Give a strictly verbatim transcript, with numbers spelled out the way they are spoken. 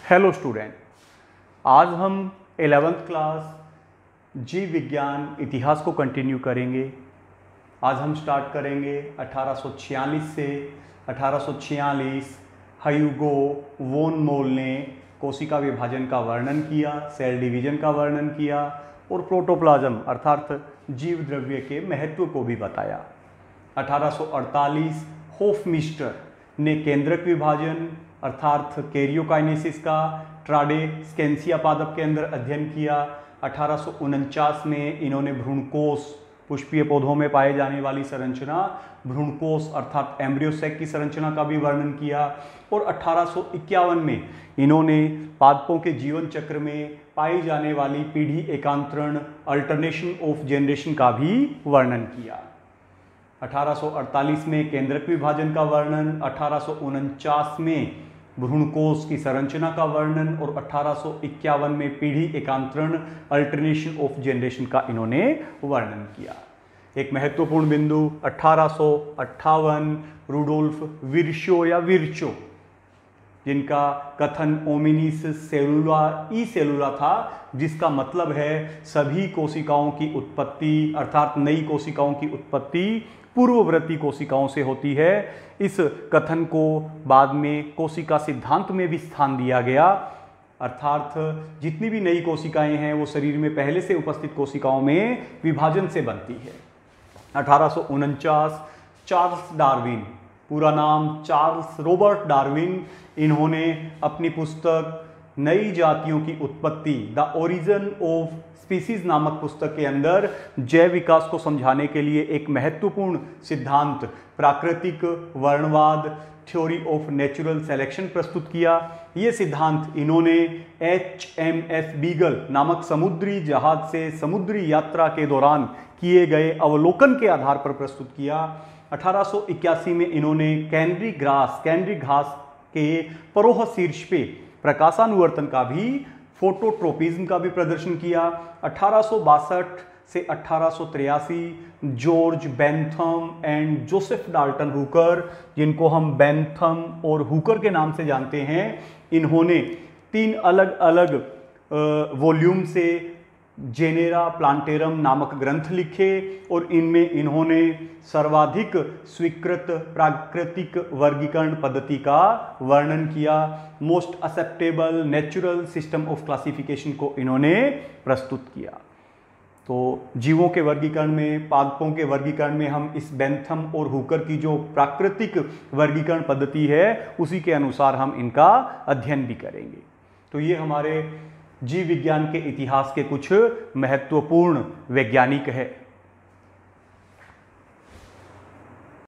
Hello student, आज हम eleventh class जीव विज्ञान इतिहास को कंटिन्यू करेंगे। आज हम स्टार्ट करेंगे अठारह सौ छियालीस से। अठारह सौ छियालीस ह्यूगो वोन मोल ने कोशिका विभाजन का वर्णन किया, सेल डिवीजन का वर्णन किया और प्रोटोप्लाज्म अर्थात जीव द्रव्य के महत्व को भी बताया। अठारह सौ अड़तालीस होफमिस्टर ने केंद्रक विभाजन अर्थात कैरियोकाइनेसिस का ट्राडेस्केंसिया पादप के अंदर अध्ययन किया। अठारह सौ उनचास में इन्होंने भ्रूणकोष, पुष्पीय पौधों में पाए जाने वाली संरचना भ्रूणकोष अर्थात एम्ब्रियोसेक की संरचना का भी वर्णन किया। और अठारह सौ इक्यावन में इन्होंने पादपों के जीवन चक्र में पाई जाने वाली पीढ़ी एकांतरण अल्टरनेशन ऑफ जनरेशन का भी वर्णन किया। अठारह सौ अड़तालीस में केंद्रक विभाजन का वर्णन, अठारह सौ उनचास में भ्रूणकोष की संरचना का वर्णन और अठारह सौ इक्यावन में पीढ़ी एकांतरण अल्टरनेशन ऑफ जनरेशन का इन्होंने वर्णन किया। एक महत्वपूर्ण बिंदु अठारह सौ अट्ठावन रुडोल्फ विर्शो या विर्चो, जिनका कथन ओमिनिस सेलुला ई सेलुला था, जिसका मतलब है सभी कोशिकाओं की उत्पत्ति अर्थात नई कोशिकाओं की उत्पत्ति पूर्ववर्ती कोशिकाओं से होती है। इस कथन को बाद में कोशिका सिद्धांत में भी स्थान दिया गया, अर्थात जितनी भी नई कोशिकाएं हैं वो शरीर में पहले से उपस्थित कोशिकाओं में विभाजन से बनती है। अठारह सौ उनचास चार्ल्स डार्विन, पूरा नाम चार्ल्स रॉबर्ट डार्विन, इन्होंने अपनी पुस्तक नई जातियों की उत्पत्ति द ओरिजिन ऑफ स्पीसीज नामक पुस्तक के अंदर जैव विकास को समझाने के लिए एक महत्वपूर्ण सिद्धांत प्राकृतिक वर्णवाद थ्योरी ऑफ नेचुरल सिलेक्शन प्रस्तुत किया। ये सिद्धांत इन्होंने एच एम एस बीगल नामक समुद्री जहाज से समुद्री यात्रा के दौरान किए गए अवलोकन के आधार पर प्रस्तुत किया। अठारह सौ इक्यासी में इन्होंने कैनरी ग्रास कैनरी घास के परोह शीर्ष पे प्रकाशानुवर्तन का भी, फोटोट्रोपिज्म का भी प्रदर्शन किया। अठारह सौ बासठ से अठारह सौ तिरासी George Bentham and Joseph Dalton Hooker, जिनको हम बेंथम और हुकर के नाम से जानते हैं, इन्होंने तीन अलग अलग वॉल्यूम से जेनेरा प्लांटेरम नामक ग्रंथ लिखे और इनमें इन्होंने सर्वाधिक स्वीकृत प्राकृतिक वर्गीकरण पद्धति का वर्णन किया। Most acceptable natural system of classification को इन्होंने प्रस्तुत किया। तो जीवों के वर्गीकरण में, पादपों के वर्गीकरण में हम इस बेंथम और हुकर की जो प्राकृतिक वर्गीकरण पद्धति है उसी के अनुसार हम इनका अध्ययन भी करेंगे। तो ये हमारे जीव विज्ञान के इतिहास के कुछ महत्वपूर्ण वैज्ञानिक है।